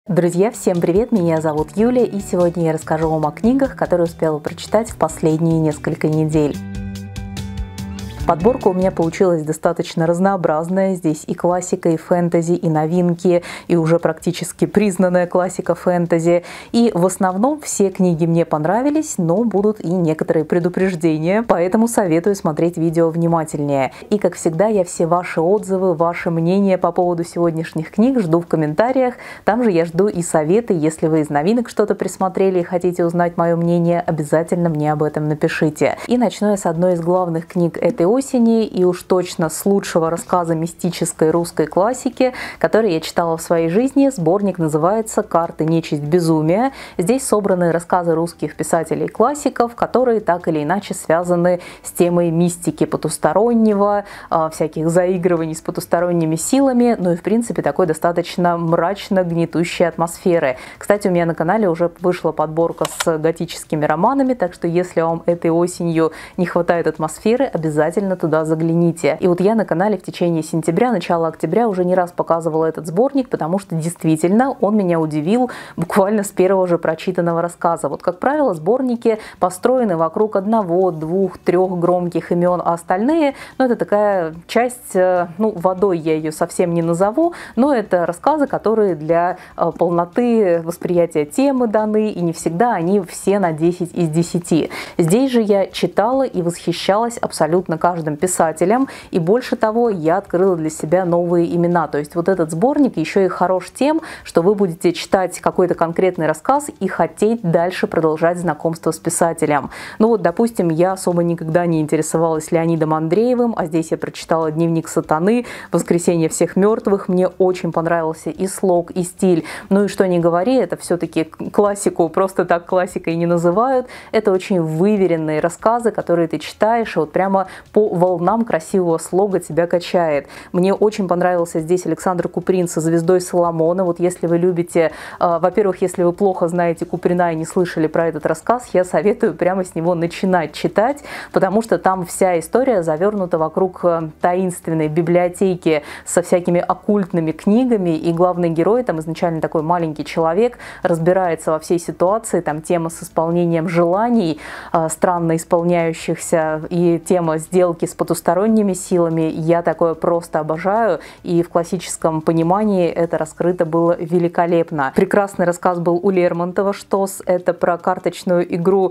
Друзья, всем привет! Меня зовут Юлия, и сегодня я расскажу вам о книгах, которые успела прочитать в последние несколько недель. Подборка у меня получилась достаточно разнообразная. Здесь и классика, и фэнтези, и новинки, и уже практически признанная классика фэнтези. И в основном все книги мне понравились, но будут и некоторые предупреждения, поэтому советую смотреть видео внимательнее. И, как всегда, я все ваши отзывы, ваши мнения по поводу сегодняшних книг жду в комментариях. Там же я жду и советы. Если вы из новинок что-то присмотрели и хотите узнать мое мнение, обязательно мне об этом напишите. И начну я с одной из главных книг этой осени, и уж точно с лучшего рассказа мистической русской классики, который я читала в своей жизни. Сборник называется «Карты, нечисть, безумие». Здесь собраны рассказы русских писателей-классиков, которые так или иначе связаны с темой мистики потустороннего, всяких заигрываний с потусторонними силами, ну и в принципе такой достаточно мрачно-гнетущей атмосферы. Кстати, у меня на канале уже вышла подборка с готическими романами, так что если вам этой осенью не хватает атмосферы, обязательно туда загляните. И вот я на канале в течение сентября, начала октября уже не раз показывала этот сборник, потому что действительно он меня удивил буквально с первого же прочитанного рассказа. Вот, как правило, сборники построены вокруг одного, двух, трех громких имен, а остальные, ну, это такая часть, ну, водой я ее совсем не назову, но это рассказы, которые для полноты восприятия темы даны, и не всегда они все на 10 из 10. Здесь же я читала и восхищалась абсолютно каждым писателем, и больше того, я открыла для себя новые имена. То есть вот этот сборник еще и хорош тем, что вы будете читать какой-то конкретный рассказ и хотеть дальше продолжать знакомство с писателем. Ну вот, допустим, я особо никогда не интересовалась Леонидом Андреевым, а здесь я прочитала «Дневник сатаны», «Воскресенье всех мертвых». Мне очень понравился и слог, и стиль. Ну и что ни говори, это все-таки классику просто так классикой не называют. Это очень выверенные рассказы, которые ты читаешь, и вот прямо по волнам красивого слога тебя качает. Мне очень понравился здесь Александр Куприн со «Звездой Соломона». Вот если вы любите, во-первых, если вы плохо знаете Куприна и не слышали про этот рассказ, я советую прямо с него начинать читать, потому что там вся история завернута вокруг таинственной библиотеки со всякими оккультными книгами, и главный герой, там изначально такой маленький человек, разбирается во всей ситуации, там тема с исполнением желаний, странно исполняющихся, и тема сделки с потусторонними силами. Я такое просто обожаю, и в классическом понимании это раскрыто было великолепно. Прекрасный рассказ был у Лермонтова «Штос», это про карточную игру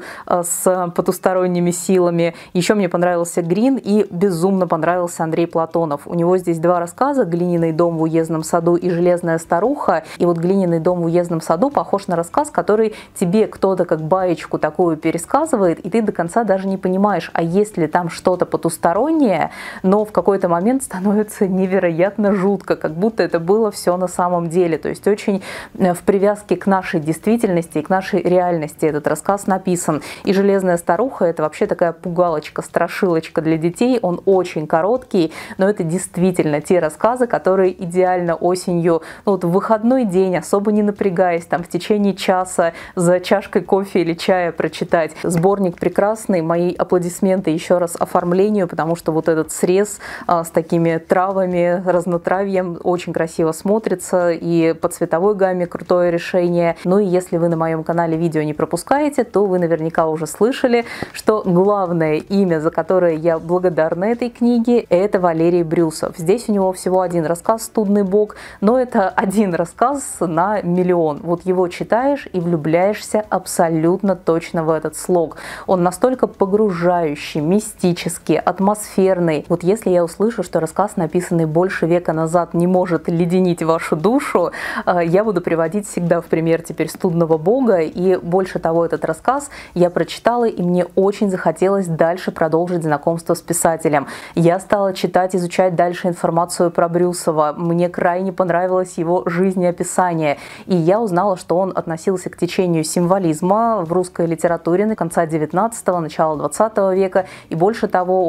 с потусторонними силами. Еще мне понравился Грин, и безумно понравился Андрей Платонов. У него здесь два рассказа: «Глиняный дом в уездном саду» и «Железная старуха». И вот «Глиняный дом в уездном саду» похож на рассказ, который тебе кто-то как баечку такую пересказывает, и ты до конца даже не понимаешь, а есть ли там что-то потустороннее, но в какой-то момент становится невероятно жутко, как будто это было все на самом деле. То есть очень в привязке к нашей действительности и к нашей реальности этот рассказ написан. И «Железная старуха» — это вообще такая пугалочка, страшилочка для детей. Он очень короткий, но это действительно те рассказы, которые идеально осенью, ну вот в выходной день, особо не напрягаясь, там в течение часа за чашкой кофе или чая прочитать. Сборник прекрасный, мои аплодисменты еще раз оформлению, потому что вот этот срез с такими травами, разнотравьем очень красиво смотрится, и по цветовой гамме крутое решение. Ну и если вы на моем канале видео не пропускаете, то вы наверняка уже слышали, что главное имя, за которое я благодарна этой книге, это Валерий Брюсов. Здесь у него всего один рассказ «Студный бог», но это один рассказ на миллион. Вот его читаешь и влюбляешься абсолютно точно в этот слог. Он настолько погружающий, мистический, атмосферный. Вот если я услышу, что рассказ, написанный больше века назад, не может леденить вашу душу, я буду приводить всегда в пример теперь «Студного бога». И больше того, этот рассказ я прочитала, и мне очень захотелось дальше продолжить знакомство с писателем. Я стала читать, изучать дальше информацию про Брюсова. Мне крайне понравилось его жизнеописание. И я узнала, что он относился к течению символизма в русской литературе на конца 19-го, начала 20 века. И больше того, он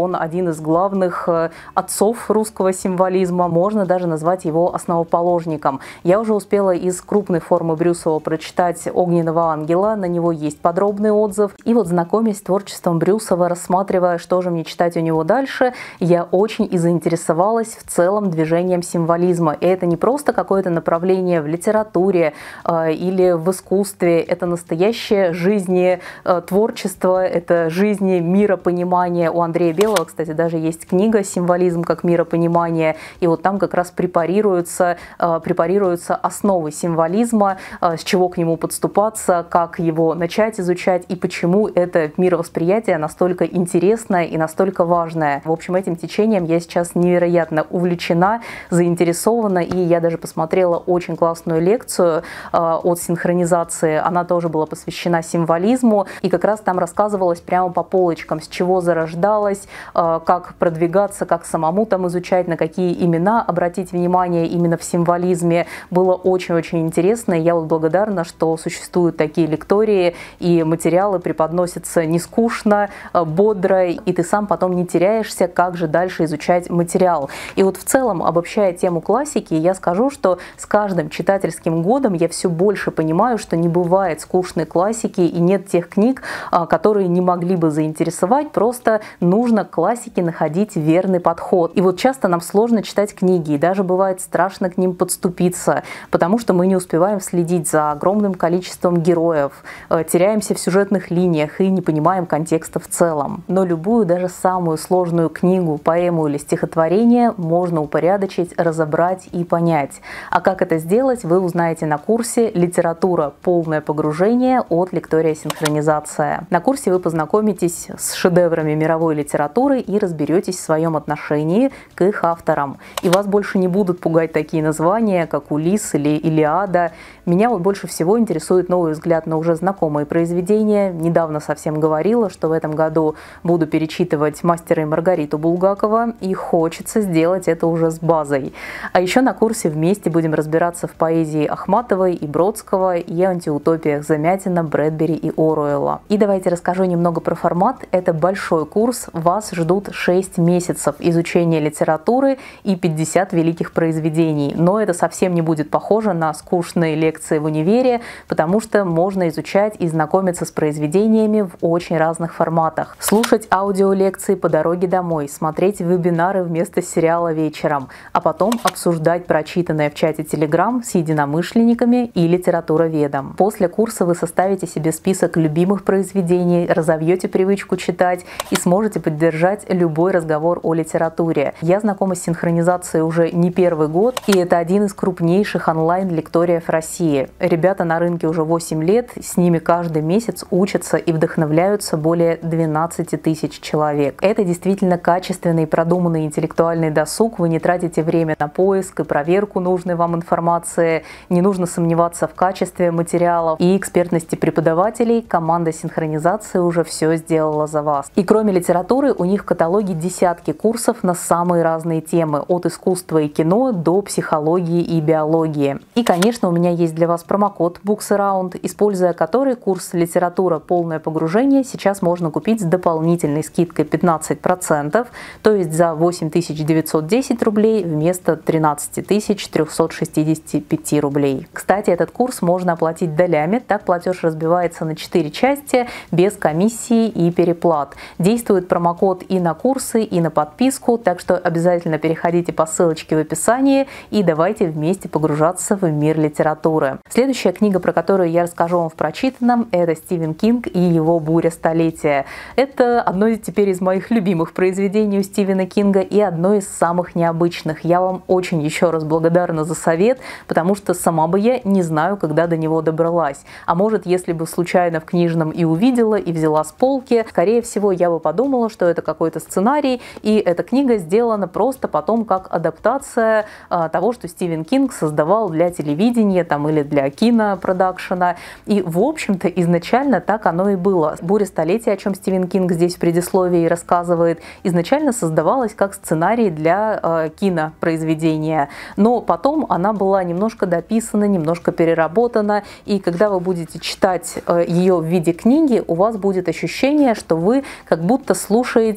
он один из главных отцов русского символизма, можно даже назвать его основоположником. Я уже успела из крупной формы Брюсова прочитать «Огненного ангела», на него есть подробный отзыв. И вот, знакомясь с творчеством Брюсова, рассматривая, что же мне читать у него дальше, я очень и заинтересовалась в целом движением символизма. И это не просто какое-то направление в литературе или в искусстве, это настоящее жизнетворчество, это жизни миропонимание. У Андрея Белого, кстати, даже есть книга «Символизм как миропонимание», и вот там как раз препарируются основы символизма, с чего к нему подступаться, как его начать изучать и почему это мировосприятие настолько интересное и настолько важное. В общем, этим течением я сейчас невероятно увлечена, заинтересована, и я даже посмотрела очень классную лекцию от синхронизации. Она тоже была посвящена символизму, и как раз там рассказывалось прямо по полочкам, с чего зарождалось, как продвигаться, как самому там изучать, на какие имена обратить внимание именно в символизме. Было очень-очень интересно, и я вот благодарна, что существуют такие лектории, и материалы преподносятся не скучно, бодро, и ты сам потом не теряешься, как же дальше изучать материал. И вот в целом, обобщая тему классики, я скажу, что с каждым читательским годом я все больше понимаю, что не бывает скучной классики и нет тех книг, которые не могли бы заинтересовать, просто нужно к классике находить верный подход. И вот часто нам сложно читать книги, и даже бывает страшно к ним подступиться, потому что мы не успеваем следить за огромным количеством героев, теряемся в сюжетных линиях и не понимаем контекста в целом. Но любую, даже самую сложную книгу, поэму или стихотворение можно упорядочить, разобрать и понять. А как это сделать, вы узнаете на курсе «Литература. Полное погружение» от лектория «Синхронизация». На курсе вы познакомитесь с шедеврами мировой литературы и разберетесь в своем отношении к их авторам. И вас больше не будут пугать такие названия, как «Улисс» или «Илиада». Меня вот больше всего интересует новый взгляд на уже знакомые произведения. Недавно совсем говорила, что в этом году буду перечитывать «Мастера и Маргариту» Булгакова, и хочется сделать это уже с базой. А еще на курсе вместе будем разбираться в поэзии Ахматовой и Бродского и антиутопиях Замятина, Брэдбери и Оруэлла. И давайте расскажу немного про формат. Это большой курс. Вас ждут 6 месяцев изучения литературы и 50 великих произведений. Но это совсем не будет похоже на скучные лекции в универе, потому что можно изучать и знакомиться с произведениями в очень разных форматах. Слушать аудиолекции по дороге домой, смотреть вебинары вместо сериала вечером, а потом обсуждать прочитанное в чате Telegram с единомышленниками и литературоведом. После курса вы составите себе список любимых произведений, разовьете привычку читать и сможете поддержать любой разговор о литературе. Я знакома с синхронизацией уже не первый год, и это один из крупнейших онлайн-лекториев России. Ребята на рынке уже 8 лет, с ними каждый месяц учатся и вдохновляются более 12 тысяч человек. Это действительно качественный и продуманный интеллектуальный досуг. Вы не тратите время на поиск и проверку нужной вам информации, не нужно сомневаться в качестве материалов и экспертности преподавателей. Команда синхронизации уже все сделала за вас. И кроме литературы, у них в каталоге десятки курсов на самые разные темы, от искусства и кино до психологии и биологии. И, конечно, у меня есть для вас промокод BooksAround, используя который курс «Литература. Полное погружение» сейчас можно купить с дополнительной скидкой 15%, то есть за 8910 рублей вместо 13365 рублей. Кстати, этот курс можно оплатить долями, так платеж разбивается на 4 части, без комиссии и переплат. Действует промокод и на курсы, и на подписку, так что обязательно переходите по ссылочке в описании и давайте вместе погружаться в мир литературы. Следующая книга, про которую я расскажу вам в прочитанном, это Стивен Кинг и его «Буря столетия». Это одно теперь из моих любимых произведений у Стивена Кинга и одно из самых необычных. Я вам очень еще раз благодарна за совет, потому что сама бы я не знаю, когда до него добралась. А может, если бы случайно в книжном и увидела, и взяла с полки, скорее всего, я бы подумала, что это какой-то сценарий, и эта книга сделана просто потом как адаптация того, что Стивен Кинг создавал для телевидения там, или для кинопродакшена. И, в общем-то, изначально так оно и было. «Буря столетия», о чем Стивен Кинг здесь в предисловии рассказывает, изначально создавалась как сценарий для кинопроизведения. Но потом она была немножко дописана, немножко переработана, и когда вы будете читать ее в виде книги, у вас будет ощущение, что вы как будто слушаете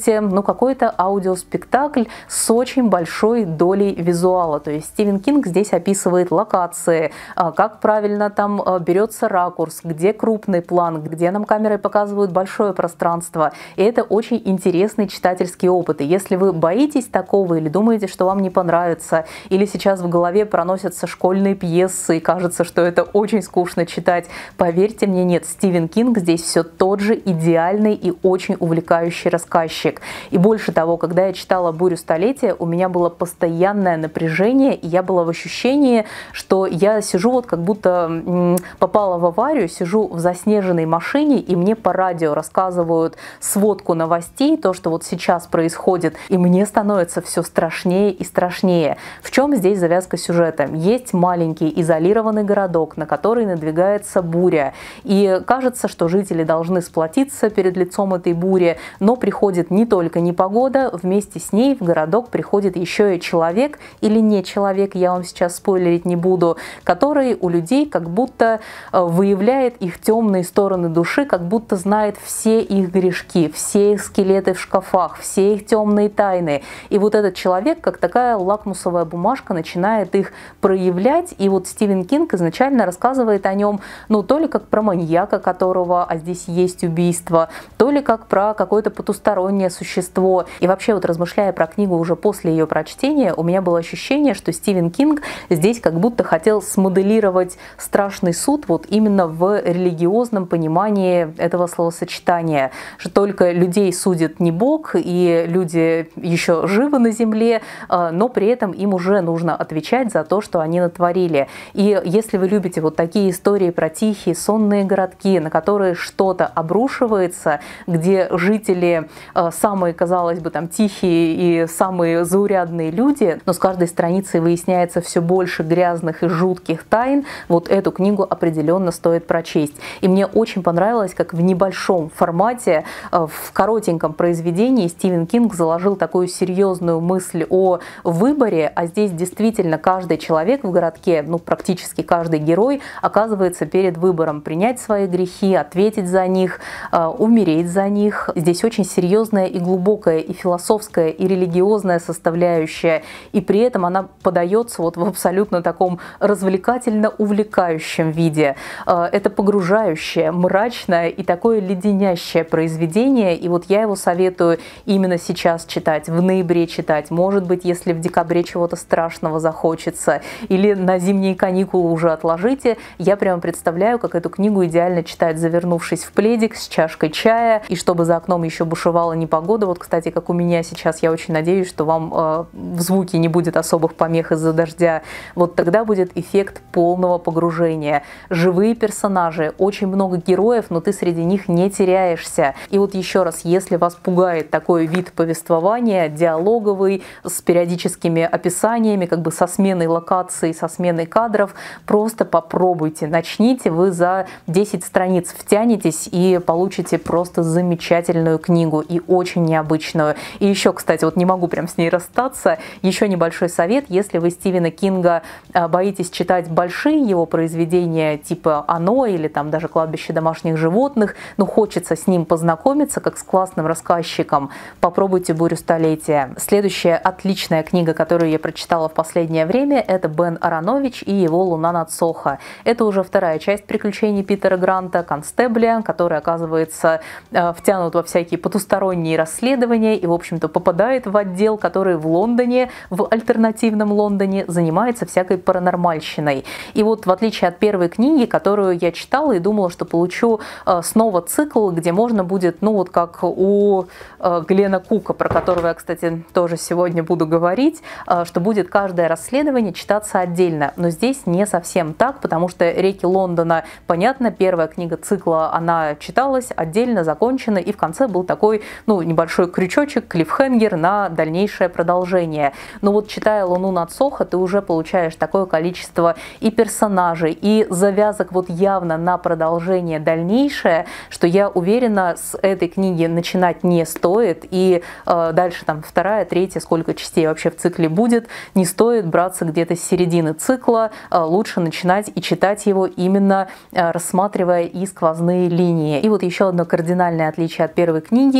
слушаете, ну, какой-то аудиоспектакль с очень большой долей визуала. То есть Стивен Кинг здесь описывает локации, как правильно там берется ракурс, где крупный план, где нам камерой показывают большое пространство. И это очень интересный читательский опыт. И если вы боитесь такого или думаете, что вам не понравится, или сейчас в голове проносятся школьные пьесы и кажется, что это очень скучно читать, поверьте мне, нет, Стивен Кинг здесь все тот же идеальный и очень увлекающий рассказчик. И больше того, когда я читала «Бурю столетия», у меня было постоянное напряжение, и я была в ощущении, что я сижу вот как будто попала в аварию, сижу в заснеженной машине, и мне по радио рассказывают сводку новостей, то, что вот сейчас происходит, и мне становится все страшнее и страшнее. В чем здесь завязка сюжета? Есть маленький изолированный городок, на который надвигается буря, и кажется, что жители должны сплотиться перед лицом этой бури, но приходит не только непогода, вместе с ней в городок приходит еще и человек или не человек, я вам сейчас спойлерить не буду, который у людей как будто выявляет их темные стороны души, как будто знает все их грешки, все их скелеты в шкафах, все их темные тайны. И вот этот человек, как такая лакмусовая бумажка, начинает их проявлять. И вот Стивен Кинг изначально рассказывает о нем, ну, то ли как про маньяка, которого, а здесь есть убийство, то ли как про какое-то потустороннее существо. И вообще, вот размышляя про книгу уже после ее прочтения, у меня было ощущение, что Стивен Кинг здесь как будто хотел смоделировать страшный суд вот именно в религиозном понимании этого словосочетания, что только людей судит не Бог, и люди еще живы на земле, но при этом им уже нужно отвечать за то, что они натворили. И если вы любите вот такие истории про тихие, сонные городки, на которые что-то обрушивается, где жители самые, казалось бы, там тихие и самые заурядные люди, но с каждой страницей выясняется все больше грязных и жутких тайн, вот эту книгу определенно стоит прочесть. И мне очень понравилось, как в небольшом формате, в коротеньком произведении Стивен Кинг заложил такую серьезную мысль о выборе, а здесь действительно каждый человек в городке, ну практически каждый герой оказывается перед выбором принять свои грехи, ответить за них, умереть за них. Здесь очень серьезная и глубокая и философская, и религиозная составляющая, и при этом она подается вот в абсолютно таком развлекательно увлекающем виде. Это погружающее, мрачное и такое леденящее произведение, и вот я его советую именно сейчас читать, в ноябре читать, может быть, если в декабре чего-то страшного захочется, или на зимние каникулы уже отложите. Я прямо представляю, как эту книгу идеально читать, завернувшись в пледик с чашкой чая, и чтобы за окном еще бушевала непогода. Вот, кстати, как у меня сейчас, я очень надеюсь, что вам в звуке не будет особых помех из-за дождя. Вот тогда будет эффект полного погружения. Живые персонажи, очень много героев, но ты среди них не теряешься. И вот еще раз, если вас пугает такой вид повествования, диалоговый, с периодическими описаниями, как бы со сменой локаций, со сменой кадров, просто попробуйте, начните, вы за 10 страниц втянетесь и получите просто замечательную книгу и очень необычную. И еще, кстати, вот не могу прям с ней расстаться, еще небольшой совет, если вы Стивена Кинга боитесь читать большие его произведения, типа «Оно» или там даже «Кладбище домашних животных», но хочется с ним познакомиться, как с классным рассказчиком, попробуйте «Бурю столетия». Следующая отличная книга, которую я прочитала в последнее время, это Бен Аронович и его «Луна над Сохо». Это уже вторая часть приключений Питера Гранта, констебля, который оказывается втянут во всякие потусторонние расследования и, в общем-то, попадает в отдел, который в Лондоне, в альтернативном Лондоне, занимается всякой паранормальщиной. И вот в отличие от первой книги, которую я читала и думала, что получу снова цикл, где можно будет, ну вот как у Глена Кука, про которого я, кстати, тоже сегодня буду говорить, что будет каждое расследование читаться отдельно. Но здесь не совсем так, потому что «Реки Лондона», понятно, первая книга цикла, она читалась отдельно, закончена, и в конце был такой, ну, небольшой крючочек, клиффхенгер на дальнейшее продолжение. Но вот читая «Луну над Сохо», ты уже получаешь такое количество и персонажей, и завязок вот явно на продолжение дальнейшее, что я уверена, с этой книги начинать не стоит, и дальше там вторая, третья, сколько частей вообще в цикле будет, не стоит браться где-то с середины цикла, лучше начинать и читать его именно рассматривая и сквозные линии. И вот еще одно кардинальное отличие от первой книги, я здесь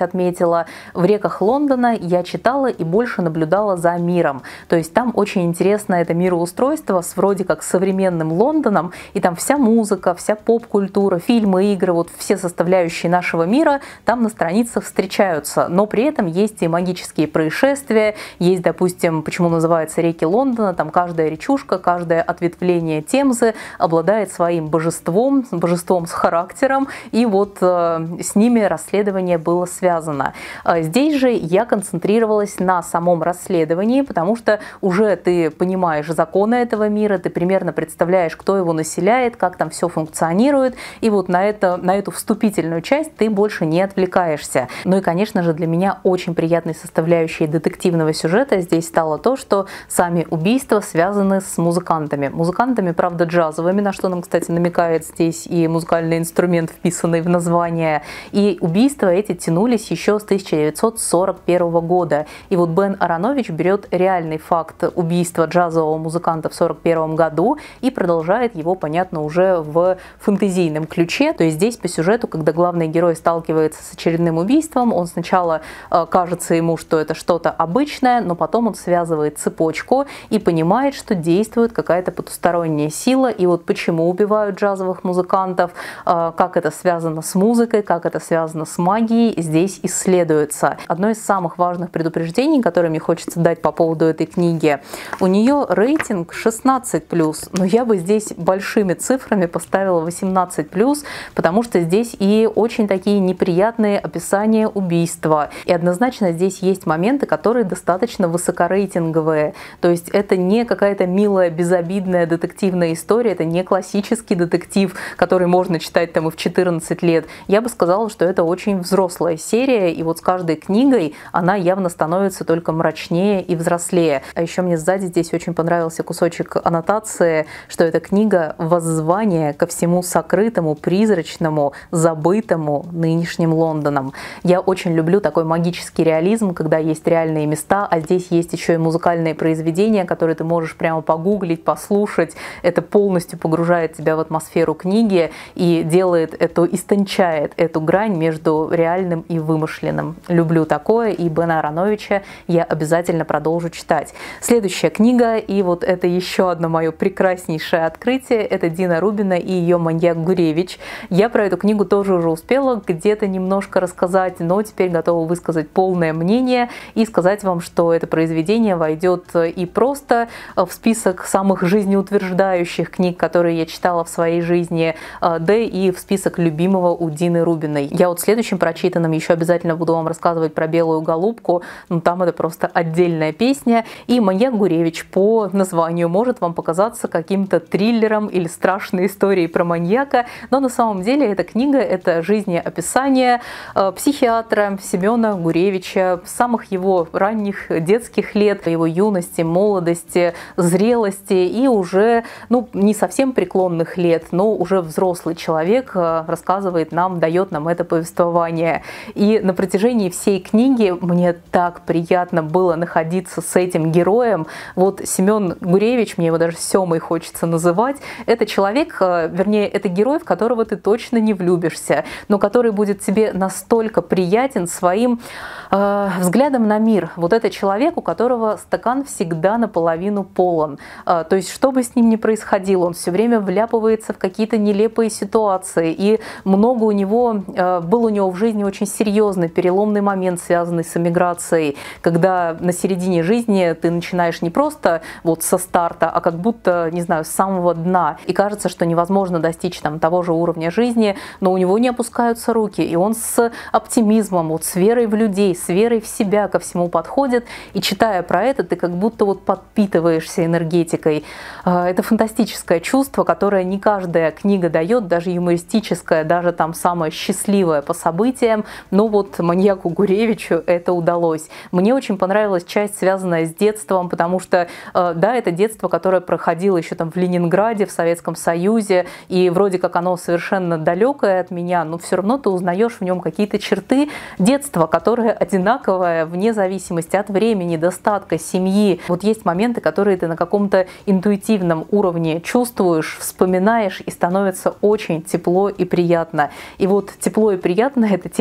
отметила. В реках Лондона я читала и больше наблюдала за миром. То есть там очень интересно это мироустройство с вроде как современным Лондоном, и там вся музыка, вся поп-культура, фильмы, игры, вот все составляющие нашего мира там на страницах встречаются. Но при этом есть и магические происшествия, есть, допустим, почему называются реки Лондона, там каждая речушка, каждое ответвление Темзы обладает своим божеством с характером, и вот с ними расследование было связано. Здесь же я концентрировалась на самом расследовании, потому что уже ты понимаешь законы этого мира, ты примерно представляешь, кто его населяет, как там все функционирует, и вот на эту вступительную часть ты больше не отвлекаешься. Ну и, конечно же, для меня очень приятной составляющей детективного сюжета здесь стало то, что сами убийства связаны с музыкантами. Музыкантами, правда, джазовыми, на что нам, кстати, намекает здесь и музыкальный инструмент, вписанный в название. И убийства эти тянулись еще с 1941 года. И вот Бен Аронович берет реальный факт убийства джазового музыканта в 1941 году и продолжает его, понятно, уже в фэнтезийном ключе. То есть здесь по сюжету, когда главный герой сталкивается с очередным убийством, он сначала кажется ему, что это что-то обычное, но потом он связывает цепочку и понимает, что действует какая-то потусторонняя сила. И вот почему убивают джазовых музыкантов, как это связано с музыкой, как это связано с магией, здесь исследуется. Одно из самых важных предупреждений, которое мне хочется дать по поводу этой книги, у нее рейтинг 16+, но я бы здесь большими цифрами поставила 18+, потому что здесь и очень такие неприятные описания убийства. И однозначно здесь есть моменты, которые достаточно высокорейтинговые. То есть это не какая-то милая, безобидная детективная история, это не классический детектив, который можно читать там и в 14 лет. Я бы сказала, что это очень взрослая серия, и вот с каждой книгой она явно становится только мрачнее и взрослее. А еще мне сзади здесь очень понравился кусочек аннотации, что эта книга — воззвание ко всему сокрытому, призрачному, забытому нынешним Лондоном. Я очень люблю такой магический реализм, когда есть реальные места, а здесь есть еще и музыкальные произведения, которые ты можешь прямо погуглить, послушать. Это полностью погружает тебя в атмосферу книги и истончает эту грань между реальным и вымышленным. Люблю такое, и Бена Ароновича я обязательно продолжу читать. Следующая книга, и вот это еще одно мое прекраснейшее открытие, это Дина Рубина и ее «Маньяк Гуревич». Я про эту книгу тоже уже успела где-то немножко рассказать, но теперь готова высказать полное мнение и сказать вам, что это произведение войдет и просто в список самых жизнеутверждающих книг, которые я читала в своей жизни, да и в список любимого у Дины Рубиной. Я вот в следующем прочитанном еще обязательно буду вам рассказывать про «Белую голубку», но там это просто отдельная песня. И «Маньяк Гуревич» по названию может вам показаться каким-то триллером или страшной историей про маньяка, но на самом деле эта книга — это жизнеописание психиатра Семена Гуревича, самых его ранних детских лет, его юности, молодости, зрелости и уже, не совсем преклонных лет, но уже взрослый человек рассказывает нам, дает нам это повествование. И на протяжении всей книги мне так приятно было находиться с этим героем. Вот Семен Гуревич, мне его даже Семой хочется называть, это человек, вернее, это герой, в которого ты точно не влюбишься, но который будет тебе настолько приятен своим взглядом на мир. Вот это человек, у которого стакан всегда наполовину полон. То есть, что бы с ним ни происходило, он все время вляпывается в какие-то нелепые ситуации. И был у него в жизни очень серьезный переломный момент, связанный с эмиграцией, когда на середине жизни ты начинаешь не просто вот со старта, а как будто, не знаю, с самого дна. И кажется, что невозможно достичь там того же уровня жизни, но у него не опускаются руки. И он с оптимизмом, вот с верой в людей, с верой в себя ко всему подходит. И читая про это, ты как будто вот подпитываешься энергетикой. Это фантастическое чувство, которое не каждая книга дает, даже юмористическая, даже там самая счастливая по событиям. Но вот маньяку Гуревичу это удалось. Мне очень понравилась часть, связанная с детством, потому что, да, это детство, которое проходило еще там в Ленинграде, в Советском Союзе, и вроде как оно совершенно далекое от меня, но все равно ты узнаешь в нем какие-то черты детства, которое одинаковое вне зависимости от времени, достатка, семьи. Вот есть моменты, которые ты на каком-то интуитивном уровне чувствуешь, вспоминаешь, и становится очень тепло и приятно. И вот тепло и приятно — это те ощущения,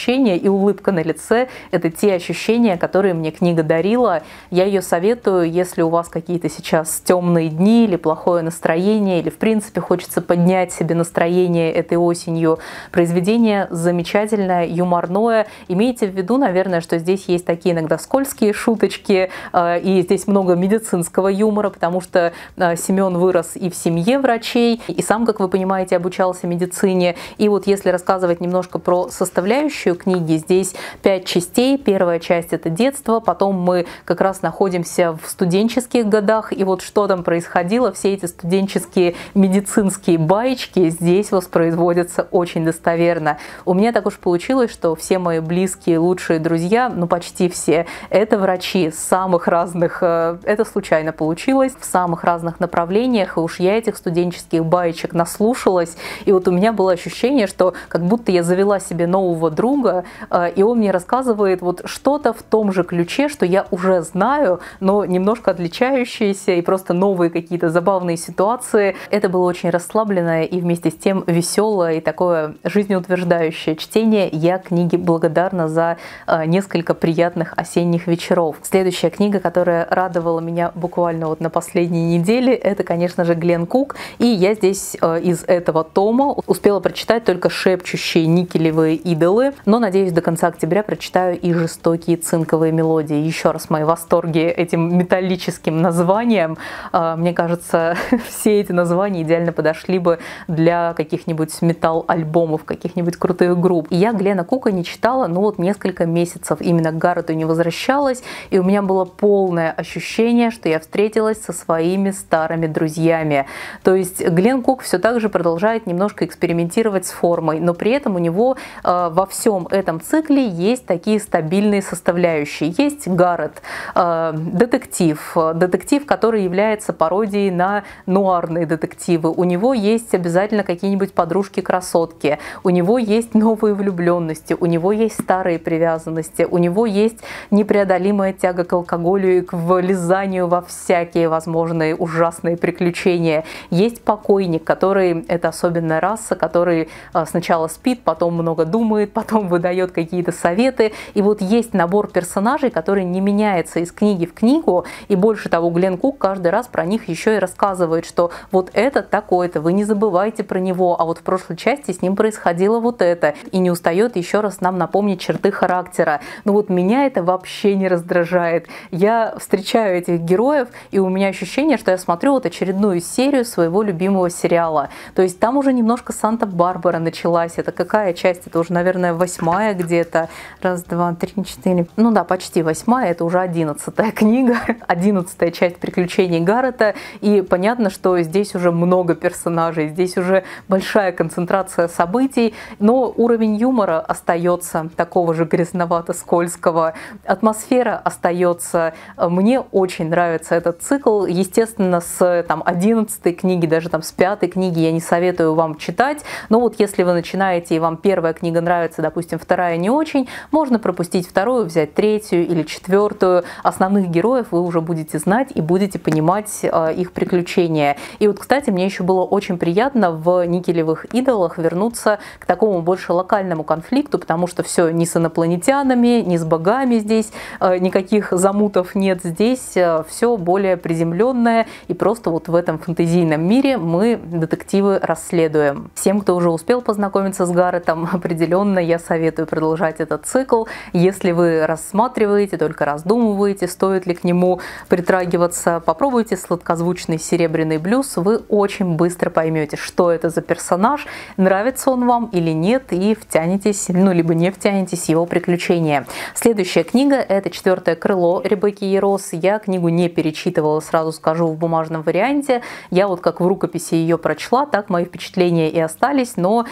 ощущения, и улыбка на лице – это те ощущения, которые мне книга дарила. Я ее советую, если у вас какие-то сейчас темные дни или плохое настроение, или в принципе хочется поднять себе настроение этой осенью. Произведение замечательное, юморное. Имейте в виду, наверное, что здесь есть такие иногда скользкие шуточки, и здесь много медицинского юмора, потому что Семен вырос и в семье врачей, и сам, как вы понимаете, обучался медицине. И вот если рассказывать немножко про составляющую книги, здесь 5 частей. Первая часть — это детство, потом мы как раз находимся в студенческих годах, и вот что там происходило, все эти студенческие медицинские баечки здесь воспроизводятся очень достоверно. У меня так уж получилось, что все мои близкие, лучшие друзья, ну почти все, это врачи самых разных, это случайно получилось, в самых разных направлениях, и уж я этих студенческих баечек наслушалась, и вот у меня было ощущение, что как будто я завела себе нового друга, и он мне рассказывает вот что-то в том же ключе, что я уже знаю, но немножко отличающиеся, и просто новые какие-то забавные ситуации. Это было очень расслабленное и вместе с тем веселое и такое жизнеутверждающее чтение. Я книге благодарна за несколько приятных осенних вечеров. Следующая книга, которая радовала меня буквально вот на последней неделе, это, конечно же, Глен Кук. И я здесь из этого тома успела прочитать только «Шепчущие никелевые идолы», но, надеюсь, до конца октября прочитаю и «Жестокие цинковые мелодии». Еще раз мои восторги этим металлическим названием. Мне кажется, все эти названия идеально подошли бы для каких-нибудь металл-альбомов, каких-нибудь крутых групп. И я Глена Кука не читала, ну вот несколько месяцев именно к Гаррету не возвращалась, и у меня было полное ощущение, что я встретилась со своими старыми друзьями. То есть Глен Кук все так же продолжает немножко экспериментировать с формой, но при этом у него во всем этом цикле есть такие стабильные составляющие. Есть Гаррет, детектив, который является пародией на нуарные детективы. У него есть обязательно какие-нибудь подружки-красотки, у него есть новые влюбленности, у него есть старые привязанности, у него есть непреодолимая тяга к алкоголю и к влезанию во всякие возможные ужасные приключения. Есть покойник, который, это особенная раса, который сначала спит, потом много думает, потом выдает какие-то советы. И вот есть набор персонажей, который не меняется из книги в книгу, и больше того, Глен Кук каждый раз про них еще и рассказывает, что вот это такое-то, вы не забывайте про него, а вот в прошлой части с ним происходило вот это, и не устает еще раз нам напомнить черты характера. Но вот меня это вообще не раздражает. Я встречаю этих героев, и у меня ощущение, что я смотрю вот очередную серию своего любимого сериала. То есть там уже немножко Санта-Барбара началась. Это какая часть? Это уже, наверное, 8-я где-то. Раз, два, три, четыре. Ну да, почти 8-я. Это уже 11-я книга. 11-я часть приключений Гаррета. И понятно, что здесь уже много персонажей. Здесь уже большая концентрация событий. Но уровень юмора остается такого же грязновато-скользкого. Атмосфера остается. Мне очень нравится этот цикл. Естественно, с 11-й книги, даже там с 5-й книги я не советую вам читать. Но вот если вы начинаете и вам первая книга нравится, допустим, вторая не очень, можно пропустить вторую, взять третью или четвертую. Основных героев вы уже будете знать и будете понимать их приключения. И вот, кстати, мне еще было очень приятно в «Никелевых идолах» вернуться к такому больше локальному конфликту, потому что все не с инопланетянами, не с богами здесь, никаких замутов нет здесь, все более приземленное, и просто вот в этом фэнтезийном мире мы детективы расследуем. Всем, кто уже успел познакомиться с Гарретом, определенно я советую продолжать этот цикл. Если вы рассматриваете, только раздумываете, стоит ли к нему притрагиваться, попробуйте сладкозвучный «Серебряный блюз», вы очень быстро поймете, что это за персонаж, нравится он вам или нет, и втянетесь, ну либо не втянетесь в его приключения. Следующая книга — это «Четвертое крыло» Ребекки Ярос. Я книгу не перечитывала, сразу скажу, в бумажном варианте. Я вот как в рукописи ее прочла, так мои впечатления и остались, но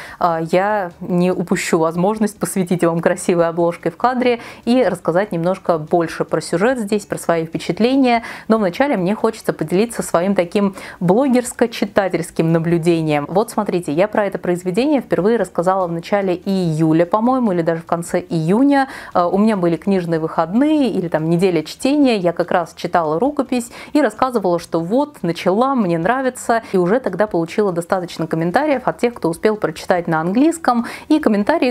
я не упущу возможность посвятить вам красивой обложкой в кадре и рассказать немножко больше про сюжет здесь, про свои впечатления. Но вначале мне хочется поделиться своим таким блогерско-читательским наблюдением. Вот смотрите, я про это произведение впервые рассказала в начале июля, по-моему, или даже в конце июня. У меня были книжные выходные или там неделя чтения, я как раз читала рукопись и рассказывала, что вот, начала, мне нравится, и уже тогда получила достаточно комментариев от тех, кто успел прочитать на английском, и комментарии тоже были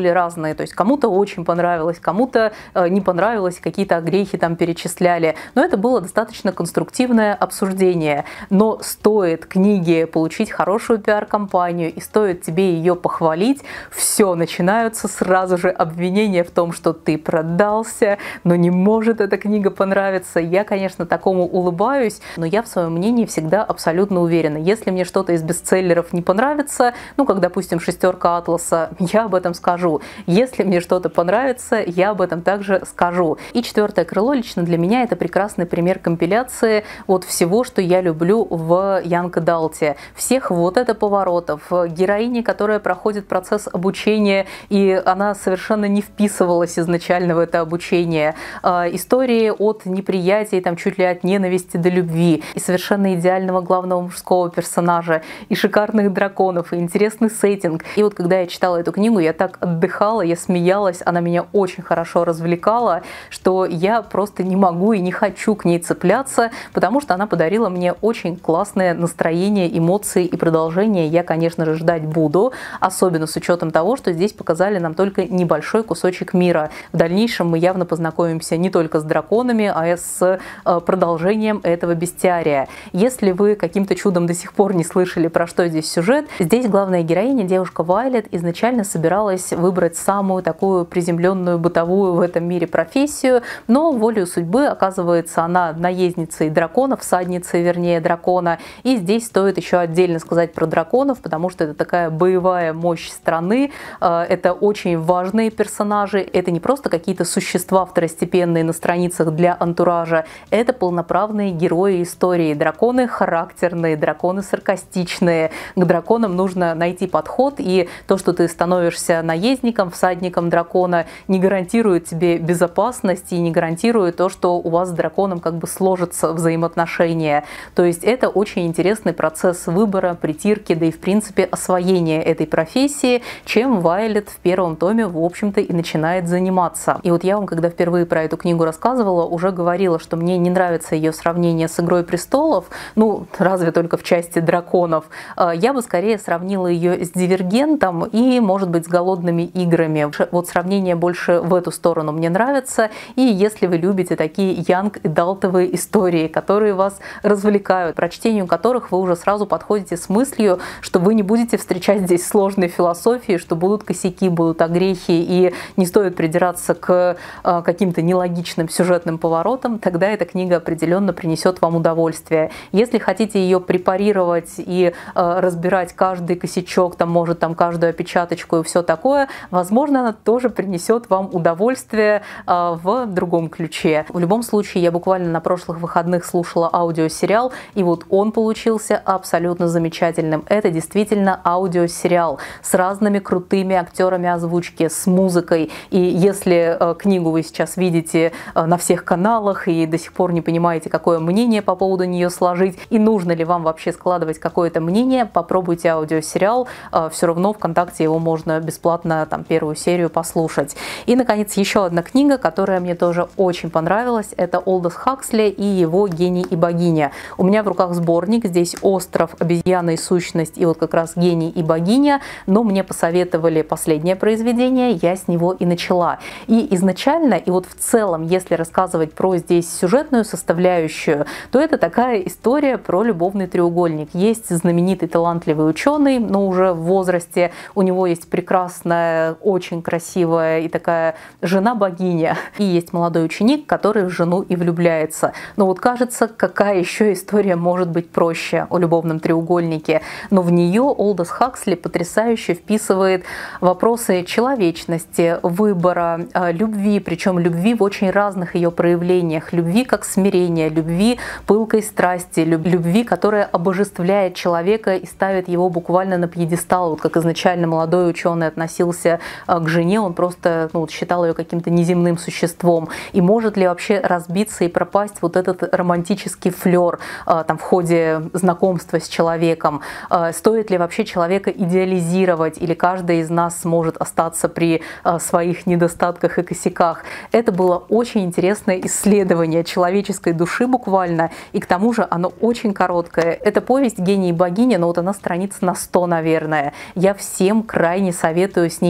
разные. То есть кому-то очень понравилось, кому-то не понравилось, какие-то огрехи там перечисляли. Но это было достаточно конструктивное обсуждение. Но стоит книге получить хорошую пиар-компанию и стоит тебе ее похвалить, все, начинаются сразу же обвинения в том, что ты продался, но не может эта книга понравиться. Я, конечно, такому улыбаюсь, но я в своем мнении всегда абсолютно уверена. Если мне что-то из бестселлеров не понравится, ну, как, допустим, «Шестерка Атласа», я об этом скажу. Если мне что-то понравится, я об этом также скажу. И «Четвертое крыло» лично для меня это прекрасный пример компиляции вот всего, что я люблю в янг адалте. Всех вот это поворотов, героини, которая проходит процесс обучения, и она совершенно не вписывалась изначально в это обучение. Истории от неприятия, там чуть ли от ненависти до любви, и совершенно идеального главного мужского персонажа, и шикарных драконов, и интересный сеттинг. И вот когда я читала эту книгу, я так отдыхала, я смеялась, она меня очень хорошо развлекала, что я просто не могу и не хочу к ней цепляться, потому что она подарила мне очень классное настроение, эмоции, и продолжение я, конечно же, ждать буду, особенно с учетом того, что здесь показали нам только небольшой кусочек мира. В дальнейшем мы явно познакомимся не только с драконами, а и с продолжением этого бестиария. Если вы каким-то чудом до сих пор не слышали, про что здесь сюжет, здесь главная героиня, девушка Вайлет, изначально собиралась выбрать самую такую приземленную, бытовую в этом мире профессию, но волею судьбы оказывается она наездницей дракона, всадницей, вернее, дракона. И здесь стоит еще отдельно сказать про драконов, потому что это такая боевая мощь страны, это очень важные персонажи, это не просто какие-то существа второстепенные на страницах для антуража, это полноправные герои истории. Драконы характерные, драконы саркастичные. К драконам нужно найти подход, и то, что ты становишься наездником, всадником дракона, не гарантирует тебе безопасность и не гарантирует то, что у вас с драконом как бы сложатся взаимоотношения. То есть это очень интересный процесс выбора, притирки, да и в принципе освоения этой профессии, чем Вайлет в первом томе, в общем-то, и начинает заниматься. И вот я вам, когда впервые про эту книгу рассказывала, уже говорила, что мне не нравится ее сравнение с «Игрой престолов», ну, разве только в части драконов. Я бы скорее сравнила ее с «Дивергентом» и, может быть, с «Голодными играми». Вот сравнение больше в эту сторону мне нравится. И если вы любите такие янг-эдалтовые истории, которые вас развлекают, прочтению которых вы уже сразу подходите с мыслью, что вы не будете встречать здесь сложной философии, что будут косяки, будут огрехи, и не стоит придираться к каким-то нелогичным сюжетным поворотам, тогда эта книга определенно принесет вам удовольствие. Если хотите ее препарировать и разбирать каждый косячок, там, может, там, каждую опечаточку и все такое, возможно, она тоже принесет вам удовольствие в другом ключе. В любом случае, я буквально на прошлых выходных слушала аудиосериал, и вот он получился абсолютно замечательным. Это действительно аудиосериал с разными крутыми актерами озвучки, с музыкой. И если книгу вы сейчас видите на всех каналах и до сих пор не понимаете, какое мнение по поводу нее сложить, и нужно ли вам вообще складывать какое-то мнение, попробуйте аудиосериал. Все равно ВКонтакте его можно бесплатно, там, первую серию послушать. И, наконец, еще одна книга, которая мне тоже очень понравилась. Это Олдос Хаксли и его «Гений и богиня». У меня в руках сборник. Здесь «Остров», «Обезьяна и сущность» и вот как раз «Гений и богиня». Но мне посоветовали последнее произведение, я с него и начала. И изначально, и вот в целом, если рассказывать про здесь сюжетную составляющую, то это такая история про любовный треугольник. Есть знаменитый талантливый ученый, но уже в возрасте. У него есть прекрасная, очень красивая и такая жена-богиня. И есть молодой ученик, который в жену и влюбляется. Но вот кажется, какая еще история может быть проще о любовном треугольнике. Но в нее Олдос Хаксли потрясающе вписывает вопросы человечности, выбора, любви, причем любви в очень разных ее проявлениях. Любви как смирение, любви пылкой страсти, любви, которая обожествляет человека и ставит его буквально на пьедестал. Вот как изначально молодой ученый относился к жене, он просто считал ее каким-то неземным существом. И может ли вообще разбиться и пропасть вот этот романтический флер там, в ходе знакомства с человеком? Стоит ли вообще человека идеализировать, или каждый из нас сможет остаться при своих недостатках и косяках? Это было очень интересное исследование человеческой души буквально, и к тому же оно очень короткое. Это повесть «Гений и богиня», но вот она страниц на 100, наверное. Я всем крайне советую с ней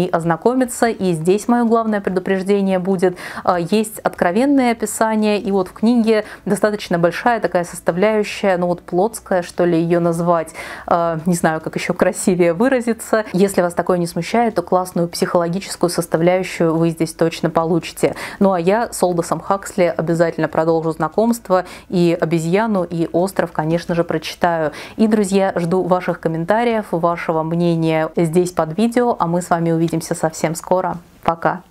ей ознакомиться. И здесь мое главное предупреждение будет: есть откровенное описание, и вот в книге достаточно большая такая составляющая, ну вот плотская, что ли, ее назвать, не знаю, как еще красивее выразиться. Если вас такое не смущает, то классную психологическую составляющую вы здесь точно получите. Ну а я с Олдосом Хаксли обязательно продолжу знакомство, и «Обезьяну», и «Остров», конечно же, прочитаю. И, друзья, жду ваших комментариев, вашего мнения здесь под видео, а мы с вами увидимся совсем скоро. Пока!